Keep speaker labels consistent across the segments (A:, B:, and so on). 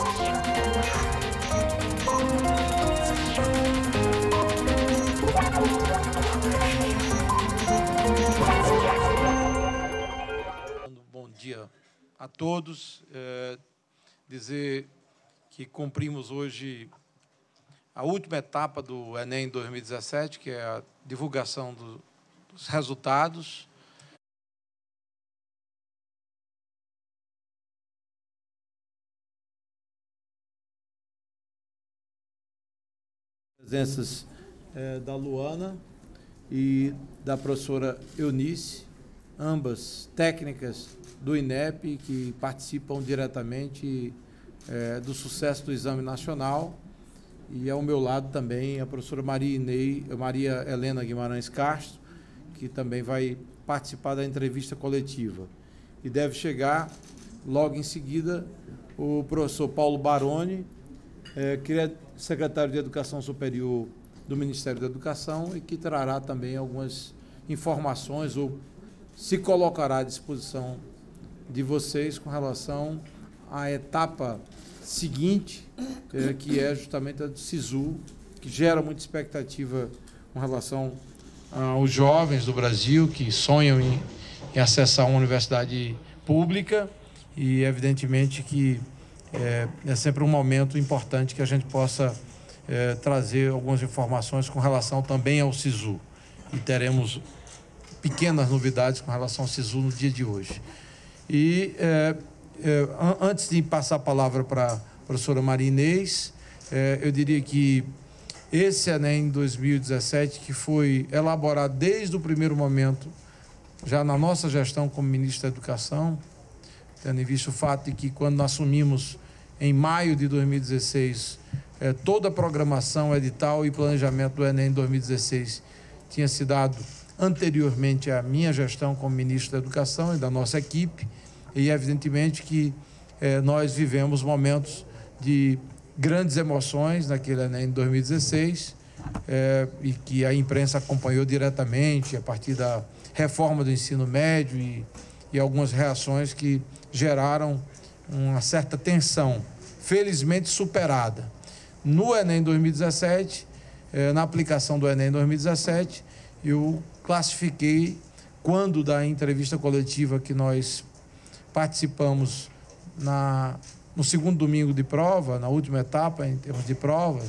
A: Bom dia a todos. Dizer que cumprimos hoje a última etapa do Enem 2017, que é a divulgação dos resultados. Presenças da Luana e da professora Eunice, ambas técnicas do INEP, que participam diretamente do sucesso do Exame Nacional. E ao meu lado também a professora Maria Helena Guimarães Castro, que também vai participar da entrevista coletiva. E deve chegar logo em seguida o professor Paulo Baroni, que é secretário de Educação Superior do Ministério da Educação e que trará também algumas informações ou se colocará à disposição de vocês com relação à etapa seguinte, que é justamente a do SISU, que gera muita expectativa com relação aos jovens do Brasil que sonham em acessar uma universidade pública e, evidentemente, que é sempre um momento importante que a gente possa trazer algumas informações com relação também ao SISU. E teremos pequenas novidades com relação ao SISU no dia de hoje. E antes de passar a palavra para a professora Maria Inês, eu diria que esse Enem 2017, que foi elaborado desde o primeiro momento, já na nossa gestão como ministro da Educação, tendo em vista o fato de que quando nós assumimos em maio de 2016, toda a programação, edital e planejamento do Enem 2016 tinha se dado anteriormente à minha gestão como ministro da Educação e da nossa equipe, e evidentemente que nós vivemos momentos de grandes emoções naquele Enem 2016, e que a imprensa acompanhou diretamente a partir da reforma do ensino médio e algumas reações que geraram uma certa tensão, felizmente superada. No Enem 2017, na aplicação do Enem 2017, eu classifiquei, quando da entrevista coletiva que nós participamos no segundo domingo de prova, na última etapa em termos de provas,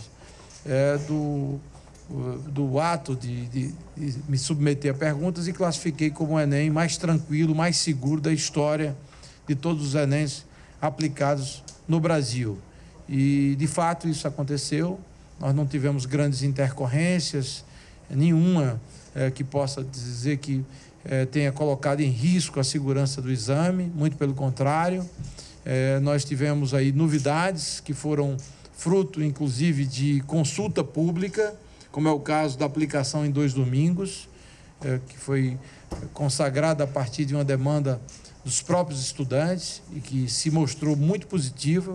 A: do ato de me submeter a perguntas, e classifiquei como o Enem mais tranquilo, mais seguro da história de todos os Enems aplicados no Brasil. E, de fato, isso aconteceu. Nós não tivemos grandes intercorrências, nenhuma que possa dizer que tenha colocado em risco a segurança do exame, muito pelo contrário. Nós tivemos aí novidades que foram fruto, inclusive, de consulta pública, como é o caso da aplicação em 2 domingos, que foi consagrada a partir de uma demanda dos próprios estudantes e que se mostrou muito positiva,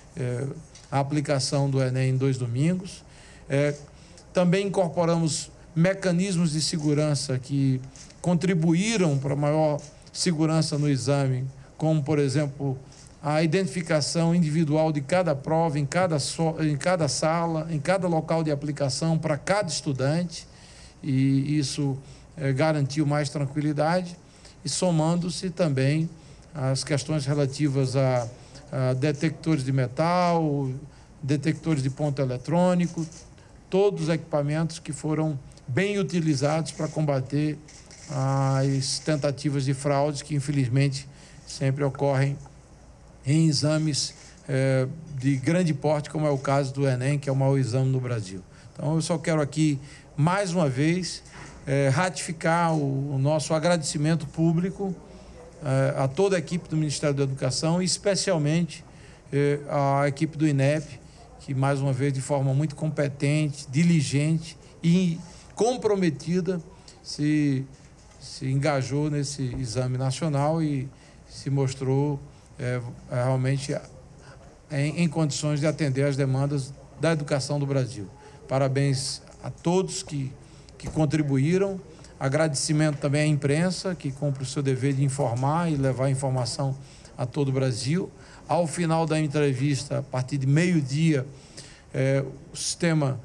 A: a aplicação do Enem em 2 domingos. Também incorporamos mecanismos de segurança que contribuíram para a maior segurança no exame, como, por exemplo, a identificação individual de cada prova, em cada sala, em cada local de aplicação para cada estudante, e isso garantiu mais tranquilidade, e somando-se também as questões relativas a detectores de metal, detectores de ponto eletrônico, todos os equipamentos que foram bem utilizados para combater as tentativas de fraudes que, infelizmente, sempre ocorrem em exames de grande porte, como é o caso do Enem, que é o maior exame no Brasil. Então, eu só quero aqui, mais uma vez, ratificar o nosso agradecimento público a toda a equipe do Ministério da Educação, e especialmente a equipe do INEP, que, mais uma vez, de forma muito competente, diligente e comprometida, se engajou nesse exame nacional e se mostrou realmente em condições de atender às demandas da educação do Brasil. Parabéns a todos que contribuíram. Agradecimento também à imprensa, que cumpre o seu dever de informar e levar informação a todo o Brasil. Ao final da entrevista, a partir de meio-dia, o sistema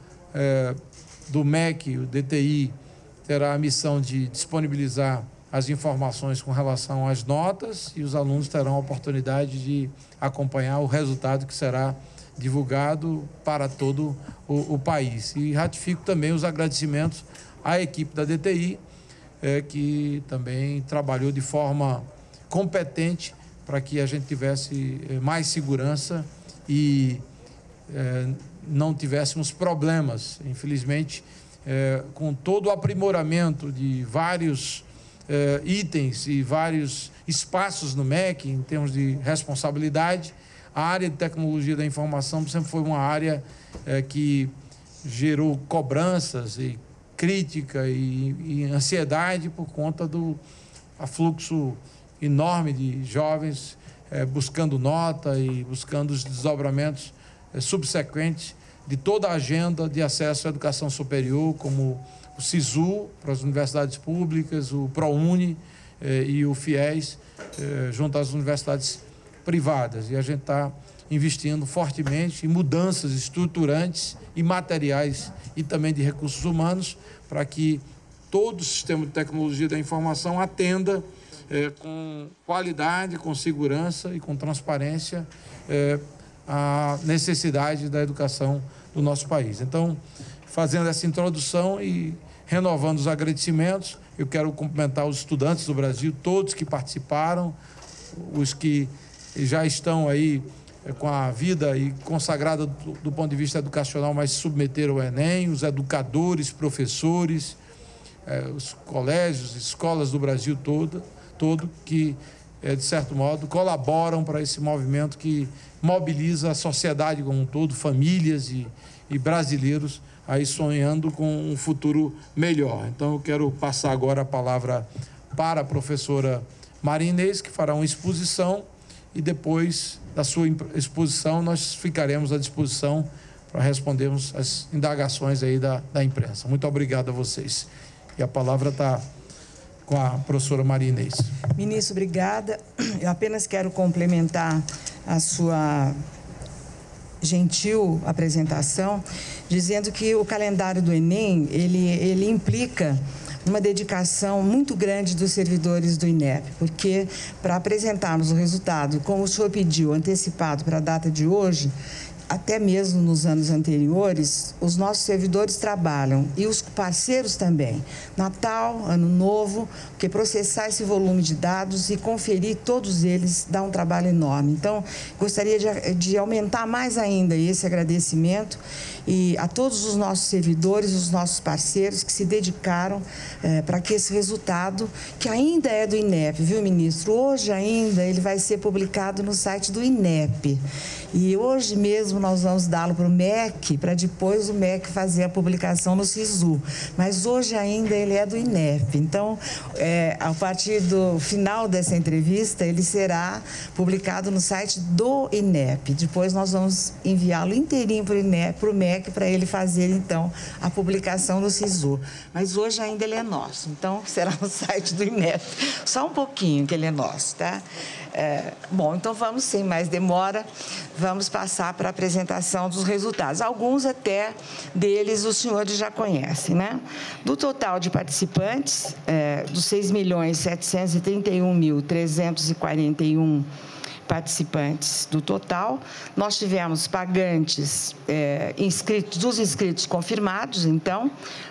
A: do MEC, o DTI, terá a missão de disponibilizar as informações com relação às notas e os alunos terão a oportunidade de acompanhar o resultado que será divulgado para todo o país. E ratifico também os agradecimentos à equipe da DTI, que também trabalhou de forma competente para que a gente tivesse mais segurança e não tivéssemos problemas. Infelizmente, com todo o aprimoramento de vários itens e vários espaços no MEC, em termos de responsabilidade, a área de tecnologia da informação sempre foi uma área que gerou cobranças e crítica e ansiedade por conta do afluxo enorme de jovens buscando nota e buscando os desdobramentos subsequentes de toda a agenda de acesso à educação superior, como o SISU para as universidades públicas, o ProUni e o FIES, junto às universidades privadas. E a gente está investindo fortemente em mudanças estruturantes e materiais e também de recursos humanos para que todo o sistema de tecnologia da informação atenda com qualidade, com segurança e com transparência a necessidade da educação do nosso país. Então, fazendo essa introdução e renovando os agradecimentos, eu quero cumprimentar os estudantes do Brasil, todos que participaram, os que já estão aí com a vida e consagrada do ponto de vista educacional, mas se submeteram ao Enem, os educadores, professores, os colégios, escolas do Brasil todo que, de certo modo, colaboram para esse movimento que mobiliza a sociedade como um todo, famílias e brasileiros aí sonhando com um futuro melhor. Então, eu quero passar agora a palavra para a professora Maria Inês, que fará uma exposição e depois da sua exposição nós ficaremos à disposição para respondermos as indagações aí da imprensa. Muito obrigado a vocês. E a palavra está com a professora Maria Inês.
B: Ministro, obrigada. Eu apenas quero complementar a sua gentil apresentação, dizendo que o calendário do Enem, ele implica uma dedicação muito grande dos servidores do INEP, porque para apresentarmos o resultado, como o senhor pediu, antecipado para a data de hoje, até mesmo nos anos anteriores, os nossos servidores trabalham e os parceiros também. Natal, Ano Novo, porque processar esse volume de dados e conferir todos eles dá um trabalho enorme. Então, gostaria de aumentar mais ainda esse agradecimento e a todos os nossos servidores, os nossos parceiros que se dedicaram para que esse resultado, que ainda é do INEP, viu, ministro? Hoje ainda ele vai ser publicado no site do INEP. E hoje mesmo nós vamos dá-lo para o MEC, para depois o MEC fazer a publicação no SISU. Mas hoje ainda ele é do INEP. Então, a partir do final dessa entrevista, ele será publicado no site do INEP. Depois nós vamos enviá-lo inteirinho para o MEC, para ele fazer, então, a publicação no SISU. Mas hoje ainda ele é nosso. Então, será no site do INEP. Só um pouquinho que ele é nosso, tá? Bom, então vamos, sem mais demora, vamos passar para a apresentação dos resultados. Alguns até deles os senhores já conhecem, né? Do total de participantes, dos 6.731.341 participantes do total, nós tivemos pagantes dos inscritos confirmados, então,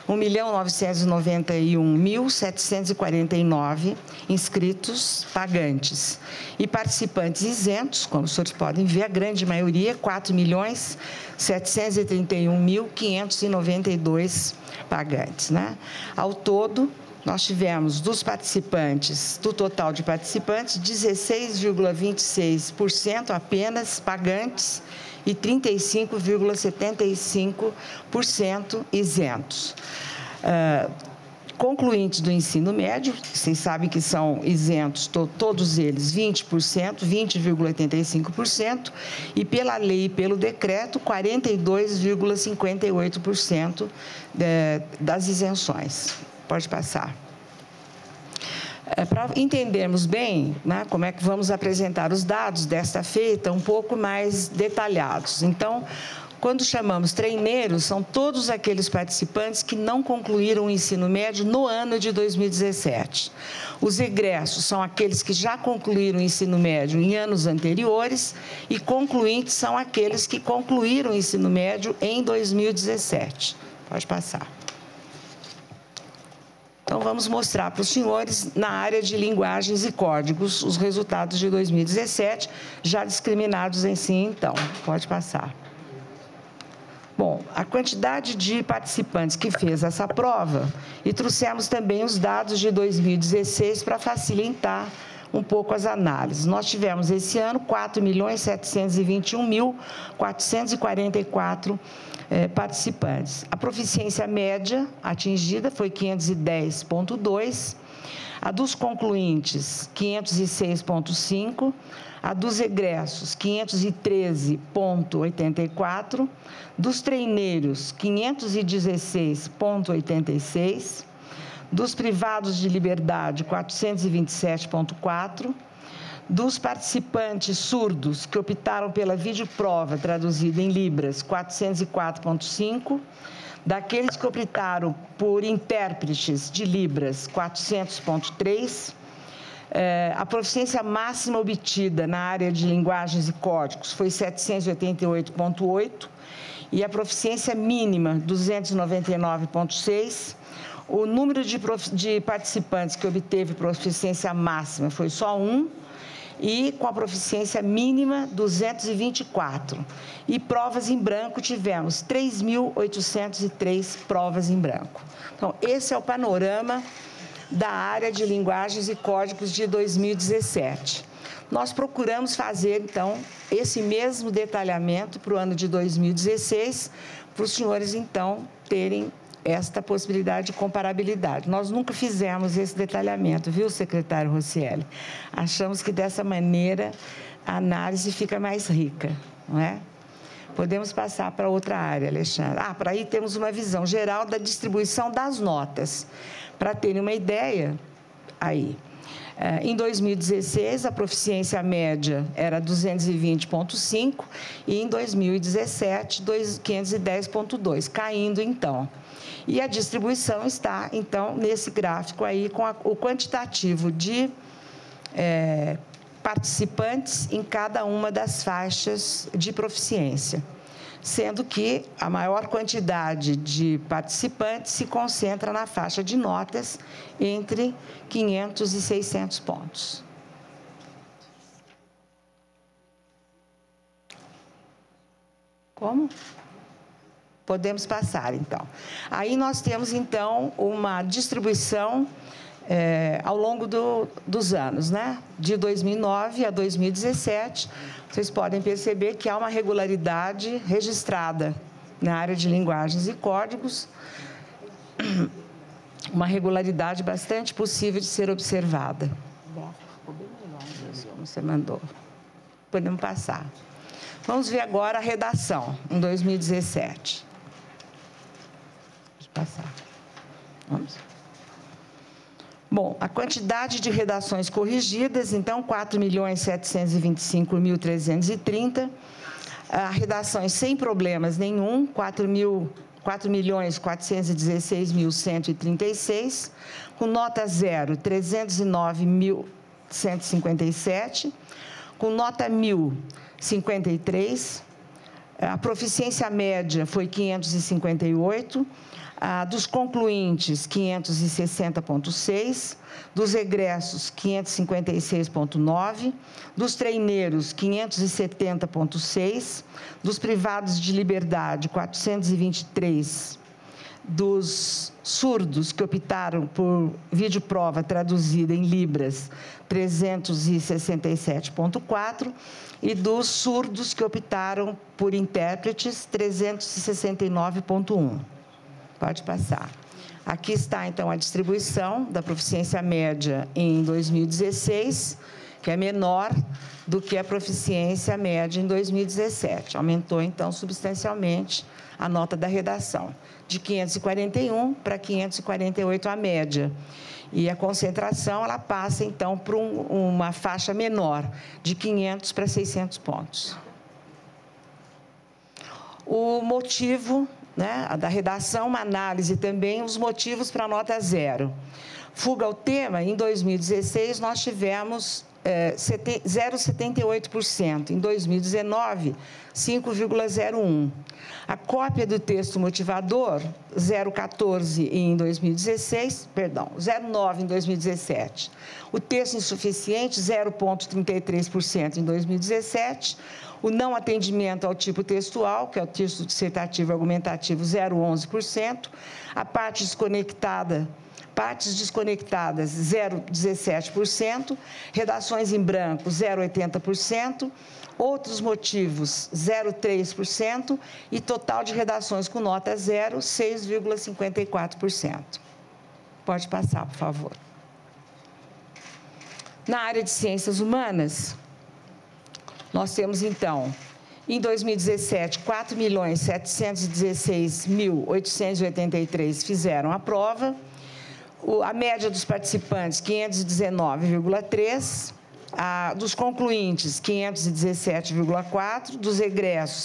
B: 1.991.749 inscritos pagantes. E participantes isentos, como os senhores podem ver, a grande maioria, 4.731.592 pagantes, né? Ao todo, nós tivemos dos participantes, do total de participantes, 16,26% apenas pagantes e 35,75% isentos. Concluintes do ensino médio, vocês sabem que são isentos todos eles 20%, 20,85%, e pela lei e pelo decreto 42,58% das isenções. Pode passar. Para entendermos bem, né, como é que vamos apresentar os dados desta feita um pouco mais detalhados. Então, quando chamamos treineiros, são todos aqueles participantes que não concluíram o ensino médio no ano de 2017. Os egressos são aqueles que já concluíram o ensino médio em anos anteriores e concluintes são aqueles que concluíram o ensino médio em 2017. Pode passar. Então, vamos mostrar para os senhores, na área de linguagens e códigos, os resultados de 2017, já discriminados em si, então. Pode passar. Bom, a quantidade de participantes que fez essa prova, e trouxemos também os dados de 2016 para facilitar um pouco as análises. Nós tivemos esse ano 4.721.444 participantes. A proficiência média atingida foi 510,2, a dos concluintes 506,5, a dos egressos 513,84, dos treineiros 516,86, dos privados de liberdade 427,4, dos participantes surdos que optaram pela videoprova traduzida em libras 404,5, daqueles que optaram por intérpretes de libras 400,3, a proficiência máxima obtida na área de linguagens e códigos foi 788,8 e a proficiência mínima 299,6. O número de participantes que obteve proficiência máxima foi só 1 e com a proficiência mínima 224. E provas em branco tivemos 3.803 provas em branco. Então, esse é o panorama da área de linguagens e códigos de 2017. Nós procuramos fazer, então, esse mesmo detalhamento para o ano de 2016, para os senhores, então, terem esta possibilidade de comparabilidade. Nós nunca fizemos esse detalhamento, viu, secretário Rocieli? Achamos que, dessa maneira, a análise fica mais rica, não é? Podemos passar para outra área, Alexandre. Para aí temos uma visão geral da distribuição das notas. Para terem uma ideia, aí, em 2016, a proficiência média era 220,5 e em 2017, 510,2, caindo, então. E a distribuição está, então, nesse gráfico aí, com o quantitativo de participantes em cada uma das faixas de proficiência, sendo que a maior quantidade de participantes se concentra na faixa de notas entre 500 e 600 pontos. Como? Podemos passar, então. Aí nós temos, então, uma distribuição ao longo dos anos, né? De 2009 a 2017, vocês podem perceber que há uma regularidade registrada na área de linguagens e códigos, uma regularidade bastante possível de ser observada. Ficou bem melhor mesmo, como você mandou. Podemos passar. Vamos ver agora a redação, em 2017. Pode passar. Vamos. Bom, a quantidade de redações corrigidas, então, 4.725.330. Redações sem problemas nenhum, 4.416.136. Com nota 0, 309.157. Com nota 1.000, 53. A proficiência média foi 558. Dos concluintes, 560,6, dos egressos, 556,9, dos treineiros, 570,6, dos privados de liberdade, 423, dos surdos que optaram por videoprova traduzida em libras, 367,4, e dos surdos que optaram por intérpretes, 369,1. Pode passar. Aqui está, então, a distribuição da proficiência média em 2016, que é menor do que a proficiência média em 2017. Aumentou, então, substancialmente a nota da redação, de 541 para 548 a média. E a concentração, ela passa, então, para uma faixa menor, de 500 para 600 pontos. O motivo, né, da redação, uma análise também, os motivos para a nota 0. Fuga ao tema, em 2016, nós tivemos 0,78%. Em 2019, 5,01%. A cópia do texto motivador, 0,14% em 2016, perdão, 0,9% em 2017. O texto insuficiente, 0,33% em 2017. O não atendimento ao tipo textual, que é o texto dissertativo argumentativo, 0,11%. A parte desconectada, partes desconectadas, 0,17%, redações em branco, 0,80%, outros motivos, 0,3%, e total de redações com nota 0, 6,54%. Pode passar, por favor. Na área de ciências humanas, nós temos, então, em 2017, 4.716.883 fizeram a prova. A média dos participantes, 519,3%. Dos concluintes, 517,4%. Dos egressos,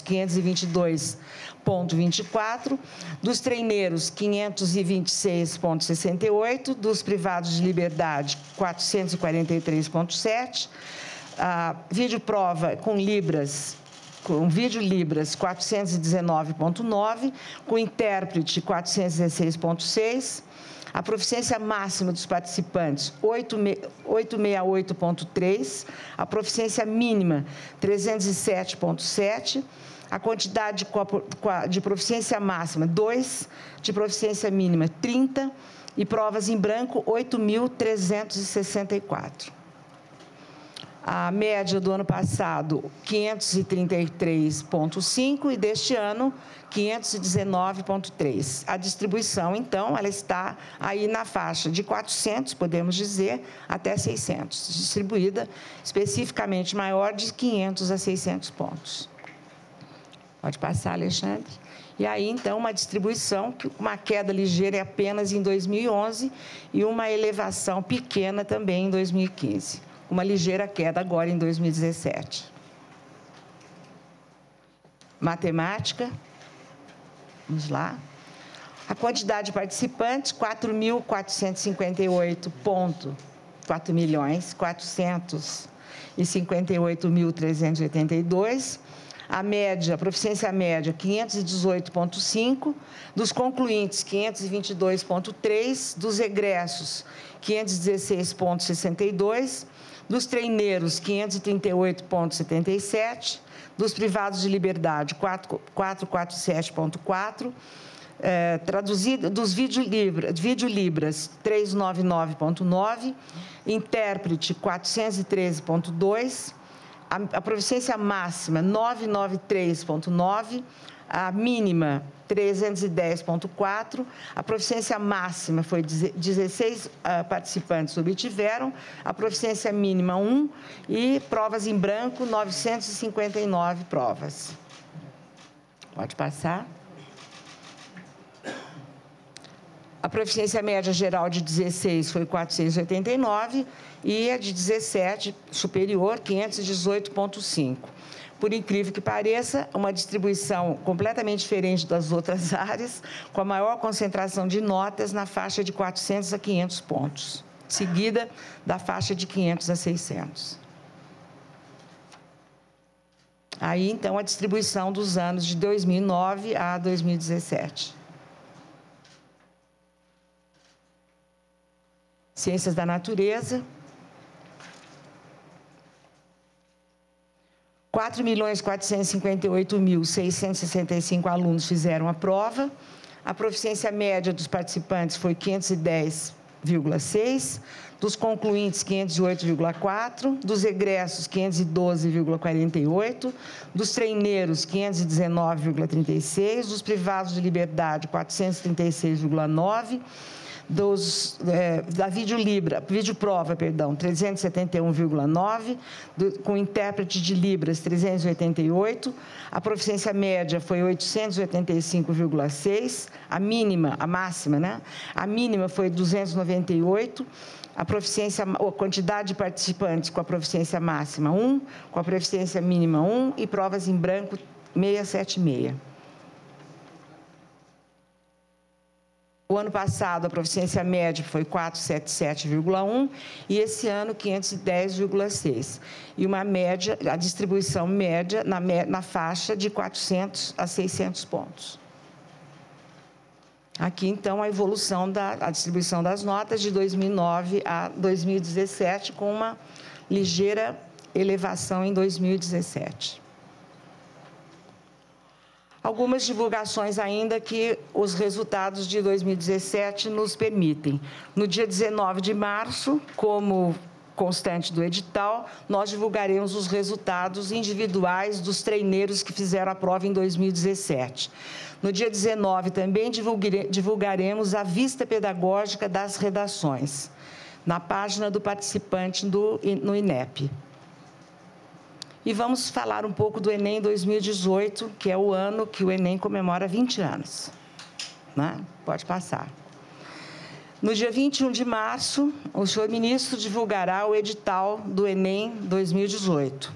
B: 522,24%. Dos treineiros, 526,68%. Dos privados de liberdade, 443,7%. Vídeo prova com Libras, com vídeo Libras, 419,9%. Com intérprete, 416,6%. A proficiência máxima dos participantes, 868,3%. A proficiência mínima, 307,7%. A quantidade de proficiência máxima, 2. De proficiência mínima, 30. E provas em branco, 8.364. A média do ano passado, 533,5%, e deste ano, 519,3%. A distribuição, então, ela está aí na faixa de 400, podemos dizer, até 600, distribuída especificamente maior de 500 a 600 pontos. Pode passar, Alexandre. E aí, então, uma distribuição, uma queda ligeira apenas em 2011 e uma elevação pequena também em 2015. Uma ligeira queda agora em 2017. Matemática. Vamos lá. A quantidade de participantes, 4.458,458.382. A média, a proficiência média, 518,5. Dos concluintes, 522,3. Dos egressos, 516,62. Dos treineiros, 538,77. Dos privados de liberdade, 447,4. Traduzido, dos vídeo Libras, 399,9. Intérprete, 413,2. A proficiência máxima, 993,9. A mínima, 310,4. A proficiência máxima foi 16 participantes obtiveram, a proficiência mínima 1, e provas em branco, 959 provas. Pode passar. A proficiência média geral de 16 foi 489 e a de 17 superior, 518,5. Por incrível que pareça, uma distribuição completamente diferente das outras áreas, com a maior concentração de notas na faixa de 400 a 500 pontos, seguida da faixa de 500 a 600. Aí, então, a distribuição dos anos de 2009 a 2017. Ciências da natureza. 4.458.665 alunos fizeram a prova. A proficiência média dos participantes foi 510,6, dos concluintes 508,4, dos egressos 512,48, dos treineiros 519,36, dos privados de liberdade 436,9, da videoprova, 371,9, com intérprete de Libras, 388, a proficiência média foi 885,6, a máxima, né? A mínima foi 298, a quantidade de participantes com a proficiência máxima 1, com a proficiência mínima 1 e provas em branco 676. O ano passado, a proficiência média foi 477,1 e esse ano 510,6. E uma média, a distribuição média na faixa de 400 a 600 pontos. Aqui, então, a evolução da distribuição das notas de 2009 a 2017, com uma ligeira elevação em 2017. Algumas divulgações ainda que os resultados de 2017 nos permitem. No dia 19 de março, como constante do edital, nós divulgaremos os resultados individuais dos treineiros que fizeram a prova em 2017. No dia 19 também divulgaremos a vista pedagógica das redações, na página do participante no INEP. E vamos falar um pouco do Enem 2018, que é o ano que o Enem comemora 20 anos. Né? Pode passar. No dia 21 de março, o senhor ministro divulgará o edital do Enem 2018.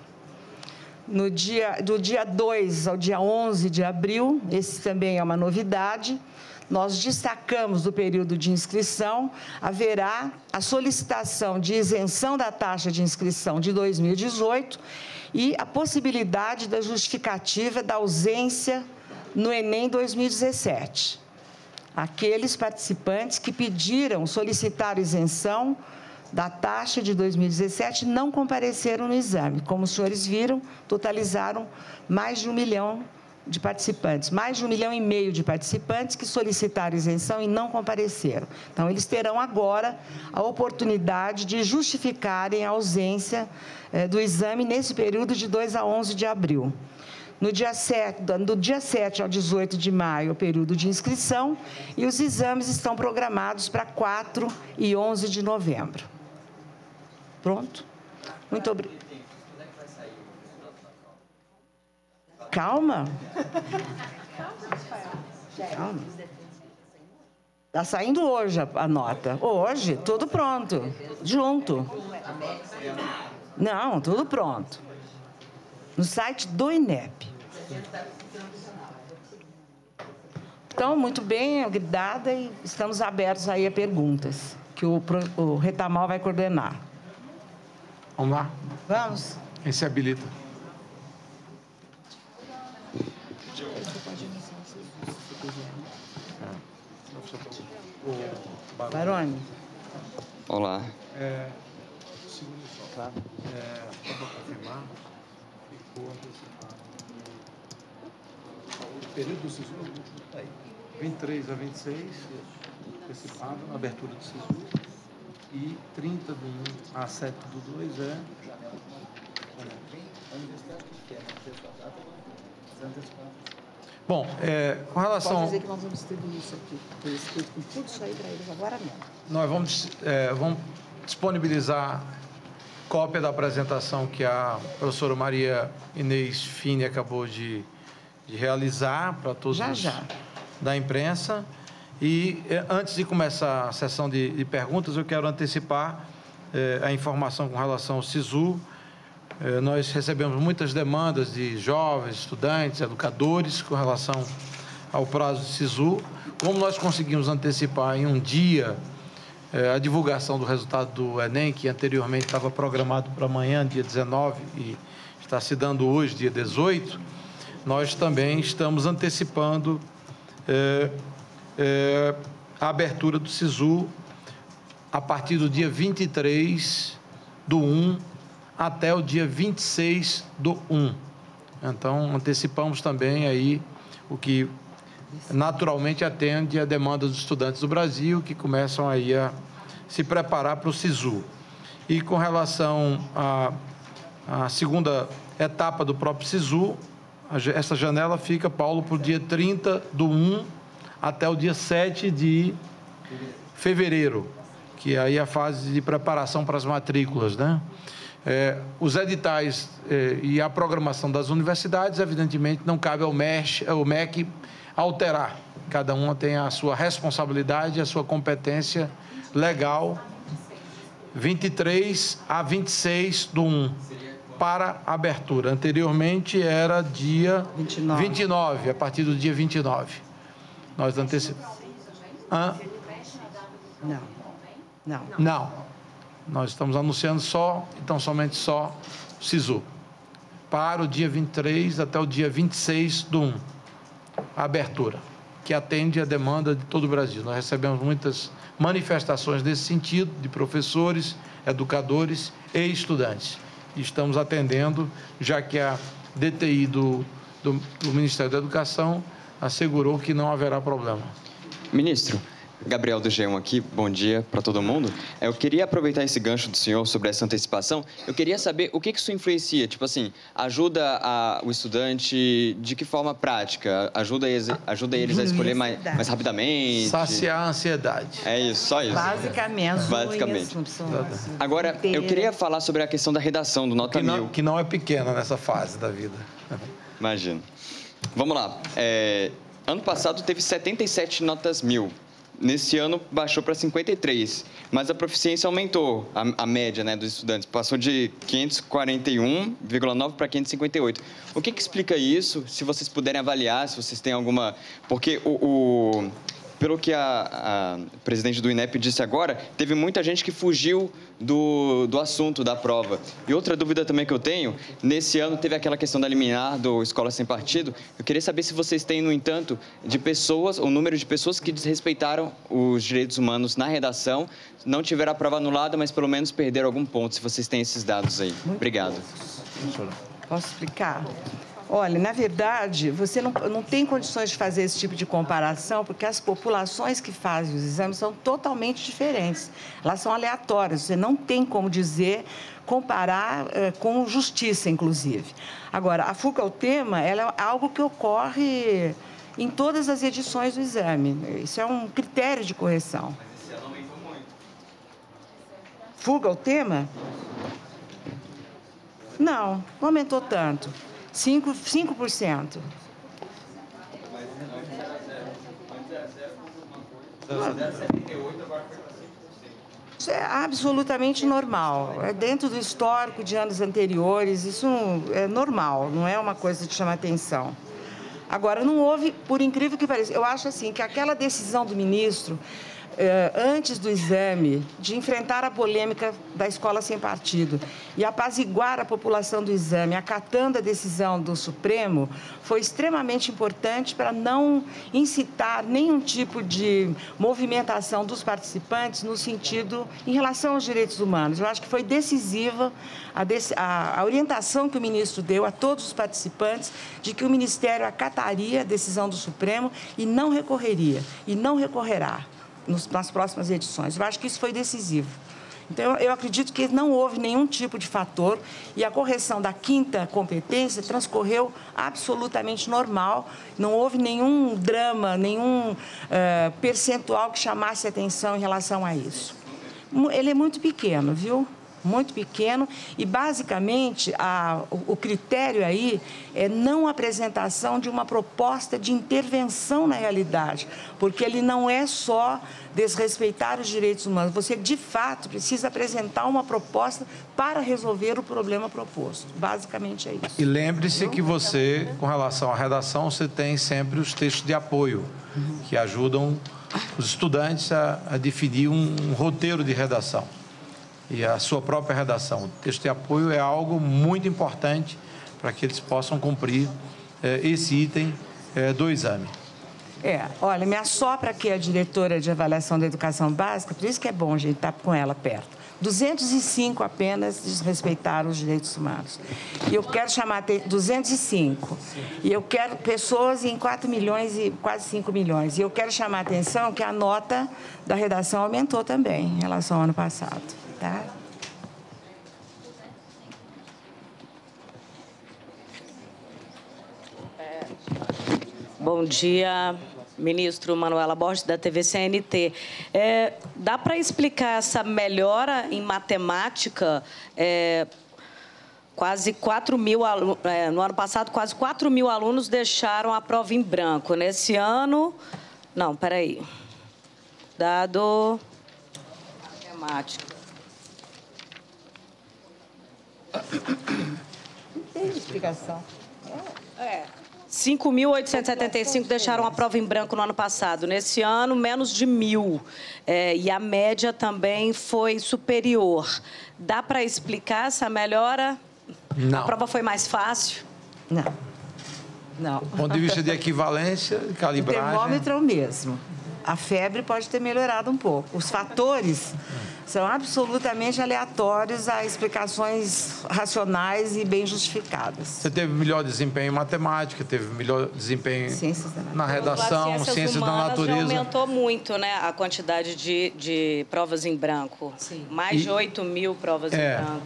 B: Do dia 2 ao dia 11 de abril, esse também é uma novidade, nós destacamos do período de inscrição, haverá a solicitação de isenção da taxa de inscrição de 2018 e a possibilidade da justificativa da ausência no Enem 2017. Aqueles participantes que solicitaram isenção da taxa de 2017 não compareceram no exame. Como os senhores viram, totalizaram mais de 1 milhão de participantes, mais de 1,5 milhão de participantes que solicitaram isenção e não compareceram. Então, eles terão agora a oportunidade de justificarem a ausência do exame nesse período de 2 a 11 de abril. Do dia 7 ao 18 de maio, o período de inscrição, e os exames estão programados para 4 e 11 de novembro. Pronto? Muito obrigada. Calma. Calma. Está saindo hoje a nota. Hoje, tudo pronto. Junto. Não, tudo pronto. No site do INEP. Então, muito bem, obrigada, e estamos abertos aí a perguntas, que o Retamal vai coordenar.
A: Vamos lá?
B: Vamos.
A: Quem se habilita?
B: Baroni.
C: Olá.
A: Segundo só, tá? Só para confirmar, ficou antecipado. O período do SISU, está aí. 23 a 26, antecipado, na abertura do SISU. E 30 do 1 a 7 do 2 é... Bom, com relação...
B: Pode dizer que nós vamos distribuir isso aqui, por escrito, com tudo isso aí para eles agora mesmo.
A: Nós vamos disponibilizar cópia da apresentação que a professora Maria Inês Fini acabou de realizar para todos da imprensa. E antes de começar a sessão de perguntas, eu quero antecipar a informação com relação ao SISU. Nós recebemos muitas demandas de jovens, estudantes, educadores com relação ao prazo do SISU. Como nós conseguimos antecipar em um dia a divulgação do resultado do Enem, que anteriormente estava programado para amanhã, dia 19, e está se dando hoje, dia 18, nós também estamos antecipando a abertura do SISU a partir do dia 23 do 1 até o dia 26 do 1. Então, antecipamos também aí o que naturalmente atende a demanda dos estudantes do Brasil, que começam aí a se preparar para o SISU. E com relação à segunda etapa do próprio SISU, essa janela fica, Paulo, para o dia 30 do 1 até o dia 7 de fevereiro, que aí é a fase de preparação para as matrículas, né? Os editais e a programação das universidades, evidentemente, não cabe ao MEC alterar. Cada uma tem a sua responsabilidade, a sua competência legal, 23 a 26/1, para abertura. Anteriormente era dia 29, a partir do dia 29. Nós antecipamos. Não. Nós estamos anunciando somente só SISU. Para o dia 23 até o dia 26/1, a abertura, que atende a demanda de todo o Brasil. Nós recebemos muitas manifestações nesse sentido, de professores, educadores e estudantes. E estamos atendendo, já que a DTI do Ministério da Educação assegurou que não haverá problema.
C: Ministro, Gabriel do G1 aqui, bom dia para todo mundo. Eu queria aproveitar esse gancho do senhor sobre essa antecipação. Eu queria saber o que isso influencia, tipo assim, ajuda o estudante de que forma prática? Ajuda eles a escolher mais rapidamente?
A: Saciar a ansiedade.
C: É isso, só isso.
B: Basicamente.
C: Agora, eu queria falar sobre a questão da redação do Nota 1000.
A: Que não é pequena nessa fase da vida.
C: Imagino. Vamos lá. Ano passado teve 77 notas 1000. Nesse ano baixou para 53, mas a proficiência aumentou, a média, né, dos estudantes, passou de 541,9 para 558. O que explica isso? Se vocês puderem avaliar, se vocês têm alguma... Porque pelo que a presidente do INEP disse agora, teve muita gente que fugiu do assunto da prova. E outra dúvida também que eu tenho, nesse ano teve aquela questão da liminar do Escola Sem Partido. Eu queria saber se vocês têm, no entanto, o número de pessoas que desrespeitaram os direitos humanos na redação, não tiveram a prova anulada, mas pelo menos perderam algum ponto, se vocês têm esses dados aí. Obrigado.
B: Posso explicar? Olha, na verdade, você não tem condições de fazer esse tipo de comparação, porque as populações que fazem os exames são totalmente diferentes. Elas são aleatórias, você não tem como comparar com justiça, inclusive. Agora, a fuga ao tema, ela é algo que ocorre em todas as edições do exame. Isso é um critério de correção.
C: Mas esse ano aumentou muito.
B: Fuga ao tema? Não aumentou tanto. 5%. Isso é absolutamente normal. É dentro do histórico de anos anteriores, isso é normal, não é uma coisa de chamar atenção. Agora, não houve, por incrível que pareça, eu acho assim, que aquela decisão do ministro, antes do exame, de enfrentar a polêmica da Escola Sem Partido e apaziguar a população do exame, acatando a decisão do Supremo, foi extremamente importante para não incitar nenhum tipo de movimentação dos participantes no sentido, em relação aos direitos humanos. Eu acho que foi decisiva a orientação que o ministro deu a todos os participantes de que o Ministério acataria a decisão do Supremo e não recorreria, e não recorrerá nas próximas edições. Eu acho que isso foi decisivo. Então, eu acredito que não houve nenhum tipo de fator e a correção da quinta competência transcorreu absolutamente normal. Não houve nenhum drama, nenhum percentual que chamasse atenção em relação a isso. Ele é muito pequeno, viu? Muito pequeno e, basicamente, o critério aí é não apresentação de uma proposta de intervenção na realidade, porque ele não é só desrespeitar os direitos humanos. Você, de fato, precisa apresentar uma proposta para resolver o problema proposto. Basicamente é isso.
A: E lembre-se que você, com relação à redação, você tem sempre os textos de apoio, que ajudam os estudantes a definir um roteiro de redação. E a sua própria redação. O texto de apoio é algo muito importante para que eles possam cumprir esse item do exame.
B: Olha, me assopra aqui a diretora de avaliação da educação básica, por isso que é bom a gente estar com ela perto. 205 apenas desrespeitaram os direitos humanos. E eu quero chamar 205. E eu quero pessoas em 4 milhões e quase 5 milhões. E eu quero chamar a atenção que a nota da redação aumentou também em relação ao ano passado. Tá?
D: Bom dia, ministro Manuela Borges, da TV CNT. Dá para explicar essa melhora em matemática? Quase 4 mil alunos, no ano passado, quase 4 mil alunos deixaram a prova em branco. Nesse ano... Não, peraí. Dado... matemática.
B: Não tem explicação.
D: 5.875 deixaram a prova em branco no ano passado. Nesse ano, menos de 1.000. E a média também foi superior. Dá para explicar essa melhora?
A: Não.
D: A prova foi mais fácil?
B: Não. Não.
A: Do ponto de vista de equivalência, de calibragem...
B: O termômetro é o mesmo. A febre pode ter melhorado um pouco. Os fatores são absolutamente aleatórios a explicações racionais e bem justificadas.
A: Você teve melhor desempenho em matemática, teve melhor desempenho na redação, ciências da natureza.
D: Já aumentou muito, né, a quantidade de provas em branco.
B: Sim.
D: Mais de 8 mil provas em branco.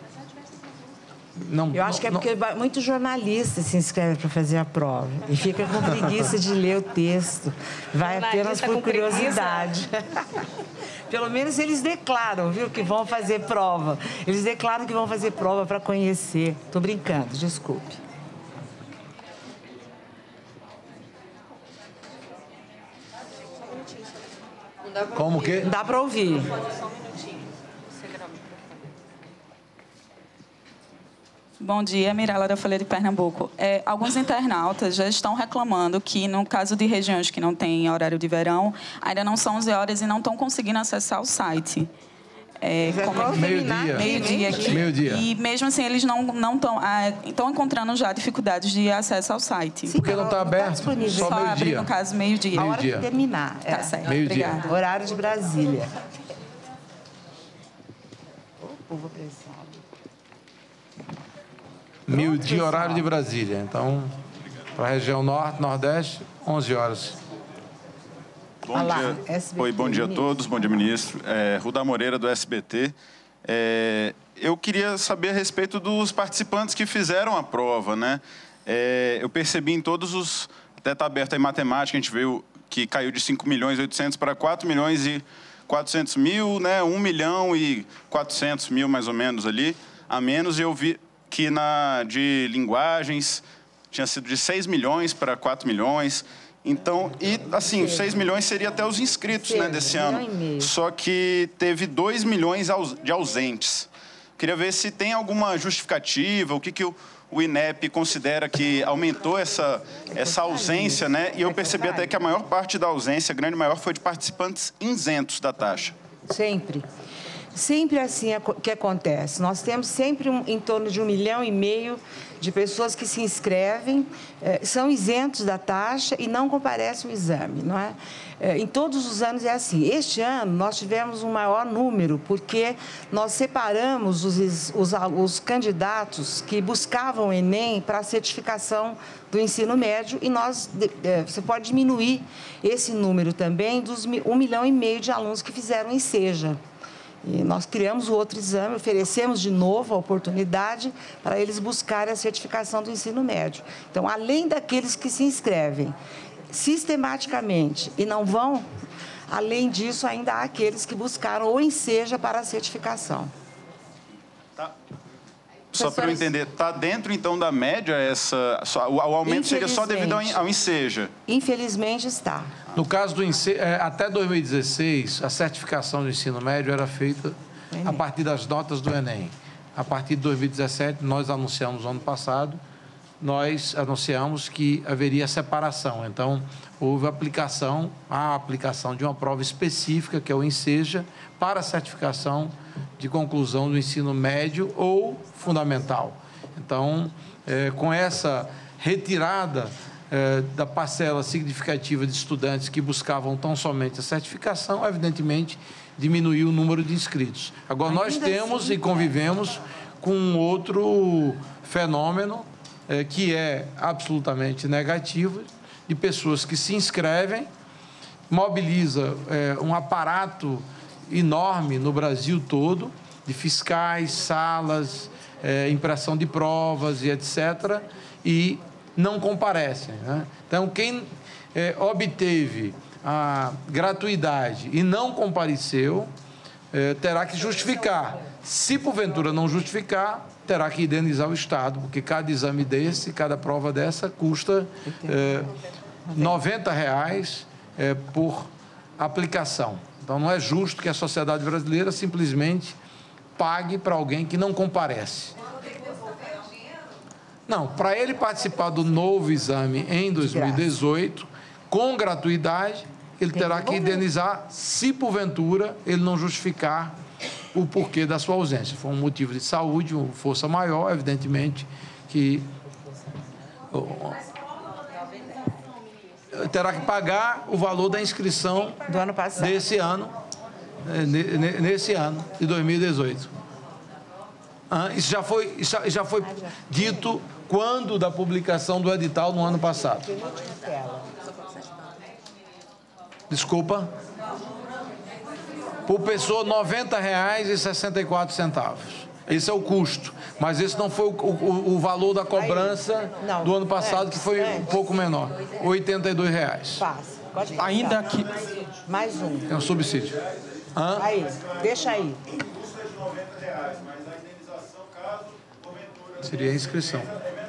B: Eu acho que é porque muito jornalista se inscreve para fazer a prova e fica com preguiça de ler o texto. Vai apenas por curiosidade. Pelo menos eles declaram, viu, que vão fazer prova. Eles declaram que vão fazer prova para conhecer. Estou brincando, desculpe.
A: Como que?
B: Não dá para ouvir.
E: Bom dia, Mirela da Folha de Pernambuco. Alguns internautas já estão reclamando que, no caso de regiões que não têm horário de verão, ainda não são 11 horas e não estão conseguindo acessar o site.
A: Meio-dia aqui. Meio-dia.
E: E mesmo assim, eles não estão encontrando já dificuldades de acesso ao site.
A: Porque não está aberto, só
E: abre,
A: meio-dia.
E: no caso, meio-dia.
B: A hora de terminar.
E: Tá certo,
A: meio-dia.
E: obrigada.
B: Horário de Brasília. O povo apressado.
A: Meio-dia, horário de Brasília. Então, para a região norte, nordeste, 11 horas.
F: Bom dia. Oi, bom dia a todos. Bom dia, ministro. Rudá Moreira, do SBT. Eu queria saber a respeito dos participantes que fizeram a prova, né? Eu percebi em todos os... Até está aberto aí matemática, a gente viu que caiu de 5.800.000 para 4.400.000, né? 1.400.000, mais ou menos, ali, a menos. E eu vi que de linguagens tinha sido de 6 milhões para 4 milhões. Então, e assim, 6 milhões seria até os inscritos, né, desse ano. Só que teve 2 milhões de ausentes. Queria ver se tem alguma justificativa, o que o INEP considera que aumentou essa ausência, né? E eu percebi até que a maior parte da ausência, a grande maior, foi de participantes isentos da taxa.
B: Sempre. Sempre assim é que acontece. Nós temos sempre em torno de 1,5 milhão de pessoas que se inscrevem, são isentos da taxa e não comparecem ao exame, não é? Em todos os anos é assim. Este ano nós tivemos um maior número, porque nós separamos os candidatos que buscavam o Enem para a certificação do ensino médio e você pode diminuir esse número também dos 1,5 milhão de alunos que fizeram o Enseja. E nós criamos o outro exame, oferecemos de novo a oportunidade para eles buscarem a certificação do ensino médio. Então, além daqueles que se inscrevem sistematicamente e não vão, além disso, ainda há aqueles que buscaram o Enseja para a certificação.
F: Tá. Só para eu entender, está dentro, então, da média o aumento seria só devido ao Enseja?
B: Infelizmente está.
A: No caso do até 2016, a certificação do ensino médio era feita a partir das notas do Enem. A partir de 2017, nós anunciamos ano passado, nós anunciamos que haveria separação. Então, houve a aplicação de uma prova específica, que é o Enseja, para a certificação de conclusão do ensino médio ou fundamental. Então, com essa retirada da parcela significativa de estudantes que buscavam tão somente a certificação, evidentemente, diminuiu o número de inscritos. Agora, nós temos e convivemos com outro fenômeno que é absolutamente negativo, de pessoas que se inscrevem, mobiliza um aparato enorme no Brasil todo, de fiscais, salas, impressão de provas e etc., e não comparecem, né? Então, quem obteve a gratuidade e não compareceu, terá que justificar. Se porventura não justificar, terá que indenizar o Estado, porque cada exame desse, cada prova dessa custa R$ 90 por aplicação. Então, não é justo que a sociedade brasileira simplesmente pague para alguém que não comparece. Não, para ele participar do novo exame em 2018, com gratuidade, ele terá que indenizar se, porventura, ele não justificar o porquê da sua ausência. For um motivo de saúde, ou força maior, evidentemente, que terá que pagar o valor da inscrição
B: do ano passado,
A: desse ano, nesse ano de 2018. Isso já foi dito quando da publicação do edital no ano passado. Desculpa. Por pessoa, R$ 90,64. Esse é o custo. Mas esse não foi o valor da cobrança do ano passado, que foi um pouco menor. R$ 82,00.
B: Passa. Pode
G: ainda que...
B: Mais um.
A: É um subsídio.
B: Aí, deixa aí.
A: Seria a inscrição.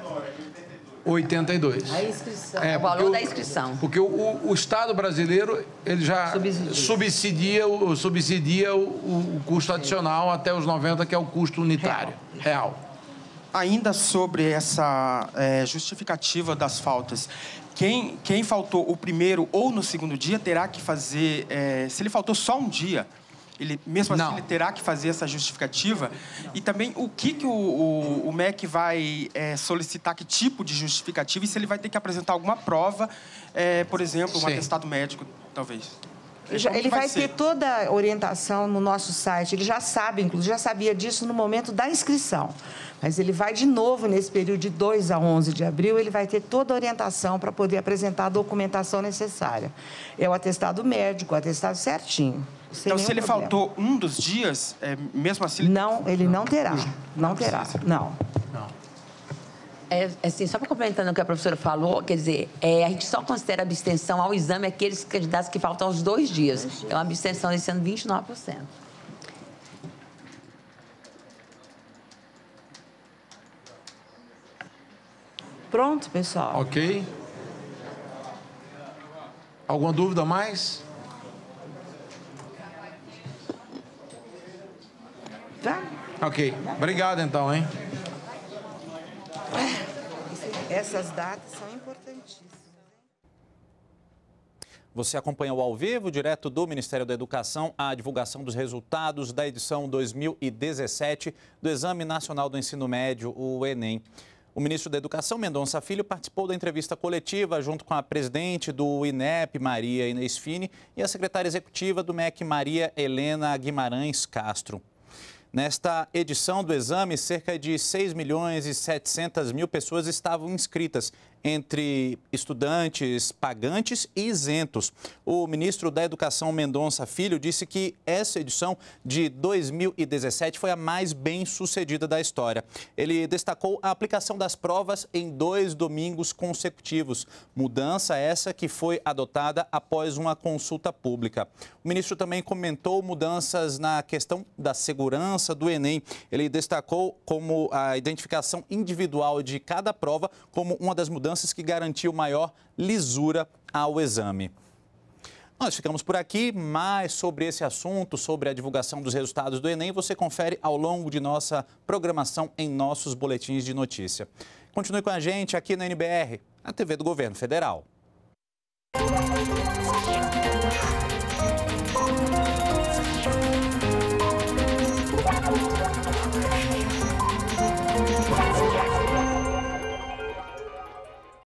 A: 82.
B: A inscrição.
H: O valor da inscrição.
A: Porque o Estado brasileiro, ele já subsidia o custo adicional até os 90, que é o custo unitário, real.
G: Ainda sobre essa justificativa das faltas, quem faltou o primeiro ou no segundo dia terá que fazer... se ele faltou só um dia, mesmo assim ele terá que fazer essa justificativa. E também o que o MEC vai solicitar, que tipo de justificativa, e se ele vai ter que apresentar alguma prova, por exemplo, um atestado médico, talvez.
B: Ele vai ter toda a orientação no nosso site. Ele já sabe, inclusive, já sabia disso no momento da inscrição. Mas ele vai de novo, nesse período de 2 a 11 de abril, ele vai ter toda a orientação para poder apresentar a documentação necessária. É o atestado médico, o atestado certinho.
G: Então, se ele faltou um dos dias, mesmo assim...
B: Não, ele não terá. Não terá, não.
H: Assim, só para complementando o que a professora falou, quer dizer, a gente só considera abstenção ao exame aqueles candidatos que faltam os 2 dias. É uma abstenção desse ano 29%.
B: Pronto, pessoal.
A: Ok. Alguma dúvida mais?
B: Tá?
A: Ok. Obrigado, então, hein?
B: Essas datas são importantíssimas.
I: Você acompanhou ao vivo, direto do Ministério da Educação, a divulgação dos resultados da edição 2017 do Exame Nacional do Ensino Médio, o Enem. O ministro da Educação, Mendonça Filho, participou da entrevista coletiva junto com a presidente do INEP, Maria Inês Fini, e a secretária executiva do MEC, Maria Helena Guimarães Castro. Nesta edição do exame, cerca de 6.700.000 pessoas estavam inscritas, entre estudantes pagantes e isentos. O ministro da Educação, Mendonça Filho, disse que essa edição de 2017 foi a mais bem-sucedida da história. Ele destacou a aplicação das provas em 2 domingos consecutivos, mudança essa que foi adotada após uma consulta pública. O ministro também comentou mudanças na questão da segurança do Enem. Ele destacou como a identificação individual de cada prova como uma das mudanças que garantiu maior lisura ao exame. Nós ficamos por aqui, mas sobre esse assunto, sobre a divulgação dos resultados do Enem, você confere ao longo de nossa programação em nossos boletins de notícia. Continue com a gente aqui na NBR, a TV do Governo Federal.